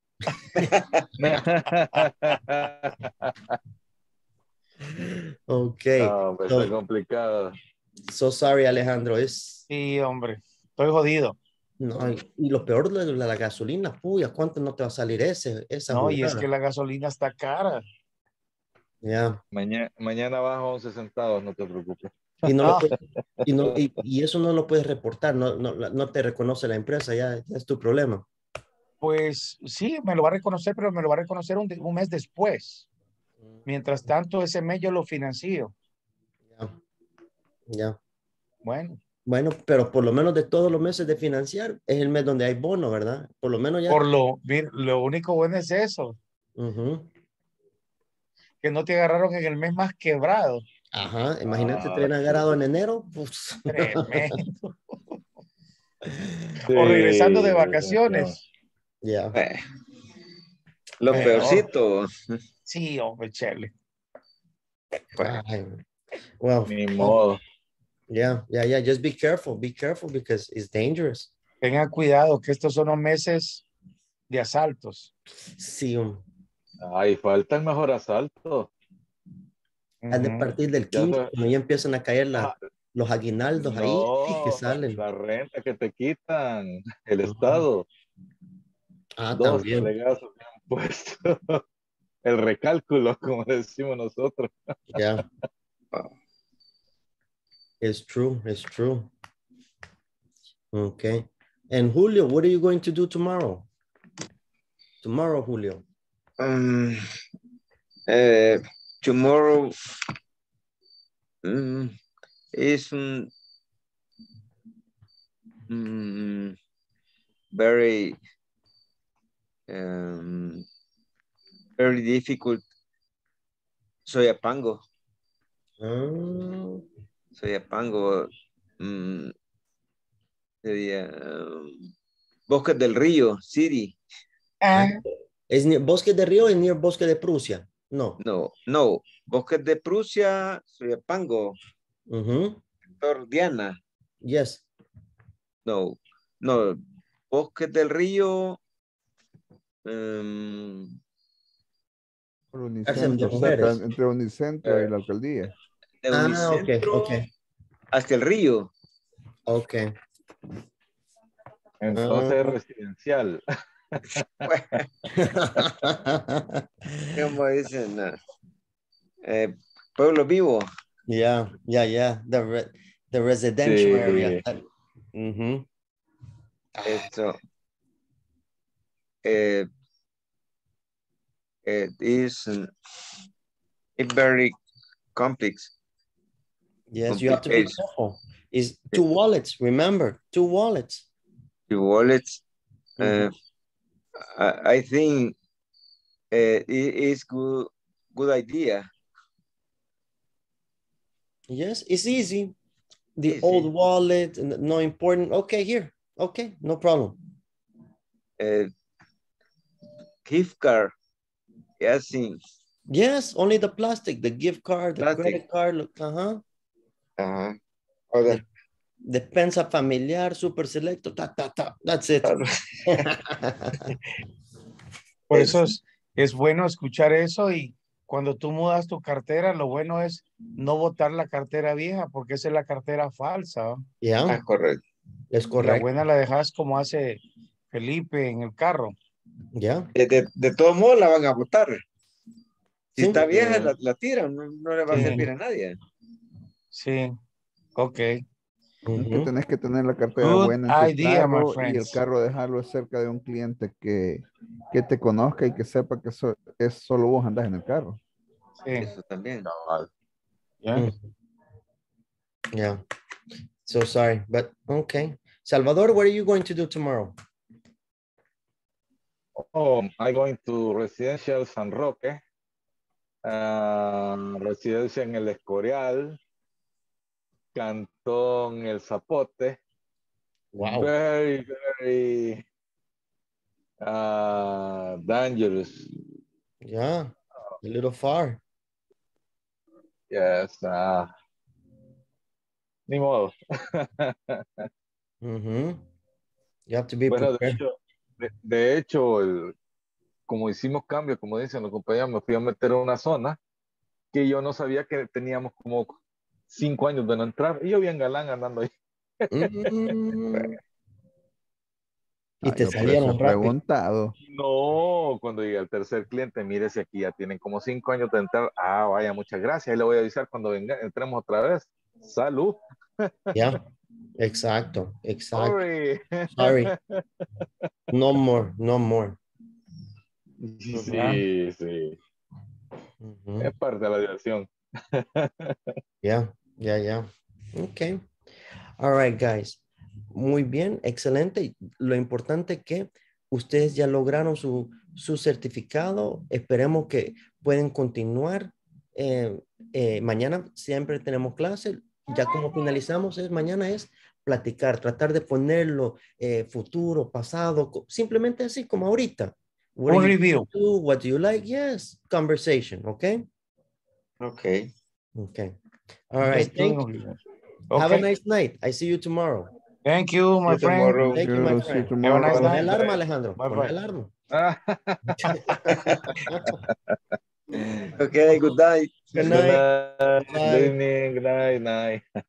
Ok. No, pues está So, complicado. so sorry, Alejandro. Sí, hombre, estoy jodido. No, y lo peor de la gasolina, puya, ¿cuánto no te va a salir esa No, y es que jugada? la gasolina está cara. Ya. Mañana bajo 11 centavos, no te preocupes. Y no lo Ah, puedes, y eso no lo puedes reportar, no te reconoce la empresa, ya es tu problema. pues sí, me lo va a reconocer, pero me lo va a reconocer un mes después. Mientras tanto, ese mes yo lo financio. Ya, ya. Bueno, Bueno, pero por lo menos de todos los meses de financiar, es el mes donde hay bono, ¿verdad? Por lo menos ya. lo único bueno es eso, Ujú. que no te agarraron en el mes más quebrado. Ajá, imagínate, te Ah, hubieran agarrado en enero. Pues. Tremendo. sí, O regresando de definitivamente. vacaciones. Ya. Eh, lo Peor. peorcito. Sí, hombre, chele. Bueno, Ay, well, Ni modo. yeah. Just be careful because it's dangerous. Tengan cuidado que estos son los meses de asaltos. Sí, Ay, falta el mejor asalto. han de Ujú. partir del Ya 15, se- cuando ya empiezan a caer ah, los aguinaldos ahí, sí que no, salen. la renta que te quitan, el Ujú. Estado, Ah, 2 también. fregazos de impuestos. El recálculo, como decimos nosotros. Yeah, ah, it's true. Okay. And Julio, what are you going to do tomorrow? Tomorrow, Julio. um, eh, tomorrow is very um, very difficult. Soyapango, Ah, Soyapango, sería Bosques del Río, City. ah, Ah, ¿es Bosque de Río? ¿Es near Bosque de Prusia? No. No, Bosques de Prusia, Soyapango, Ujú. Sector Diana, Yes. no, no, Bosques del Río, um, Por Cárcel de Unicentro, cerca, mujeres. entre Unicentro y Eh, la alcaldía. de Ah, ok, ok, Unicentro hasta el río. ok. entonces Ah. residencial. Como dicen, Pueblo Vivo. Yeah. The residential area. Sí, Mhm. Esto eh, it is it very complex, Yes, you have to be complicated. careful. It's two wallets, remember, two wallets. The wallets, Mhm. I think it is good idea. Yes, it's easy. The Easy. old wallet, no important. Okay, here. Okay, no problem. Uh, Gift card, yes, in Yes, only the plastic, the gift card, the plastic. credit card, look, Other. the despensa familiar, super selecto, That's it. por eso es bueno escuchar eso y cuando tú mudas tu cartera, lo bueno es no botar la cartera vieja porque esa es la cartera falsa, ¿va? Yeah, Correcto. es Y la correcto. buena la dejas como hace Felipe en el carro. Ya. De todos modos la van a botar. Si Sí. está vieja, la tiran, no le va a Sí. servir a nadie. Sí. Ok. Es que Ujú. tenés que tener la cartera Good buena en tu idea, my carro y el friends. carro dejarlo cerca de un cliente que te conozca y que sepa que es solo vos andás en el carro. Sí. Eso también. Cabal. ¿Ya? Mm. Yeah. So sorry, but okay. Salvador, what are you going to do tomorrow? Oh, I'm going to Residential San Roque, residencia en el Escorial, Cantón El Zapote. Wow. Very, very dangerous. Yeah. A little far. Yes. Ni modo. Mhm. You have to be Bueno, prepared. de hecho, como hicimos cambio, como dicen los compañeros, me fui a meter a una zona que yo no sabía que teníamos como 5 años de no entrar. Y yo bien galán andando ahí. Mm. Y te Yo por eso he salieron rápido. preguntado. No, cuando llegué al tercer cliente, mire si aquí ya tienen como 5 años de entrar. Ah, vaya, muchas gracias. Ahí le voy a avisar cuando venga, entremos otra vez. Salud. Yeah. Exacto. Exacto. Sorry. Sorry. No more. No more. Sí, sí. Mhm. Es parte de la diversión. Yeah. Yeah. Yeah. Okay. All right, guys. Muy bien, excelente. Lo importante es que ustedes ya lograron su certificado. Esperemos que pueden continuar. Mañana siempre tenemos clase. Ya como finalizamos, mañana es platicar, tratar de ponerlo futuro, pasado, simplemente así como ahorita. What do Un you review. do? What do you like? Yes, conversation, okay? Ok. Okay. All right, Just doing thank a you. review. Have a Okay. nice night. I see you tomorrow. Thank you, my You friend. tomorrow. Thank you, my Yo, see friend. Have a nice tomorrow. Pon la night. alarma, Alejandro. Bye Pon la bye. alarma. Okay, good night. Good Good night. night. Good Bye. evening. Good night. Night.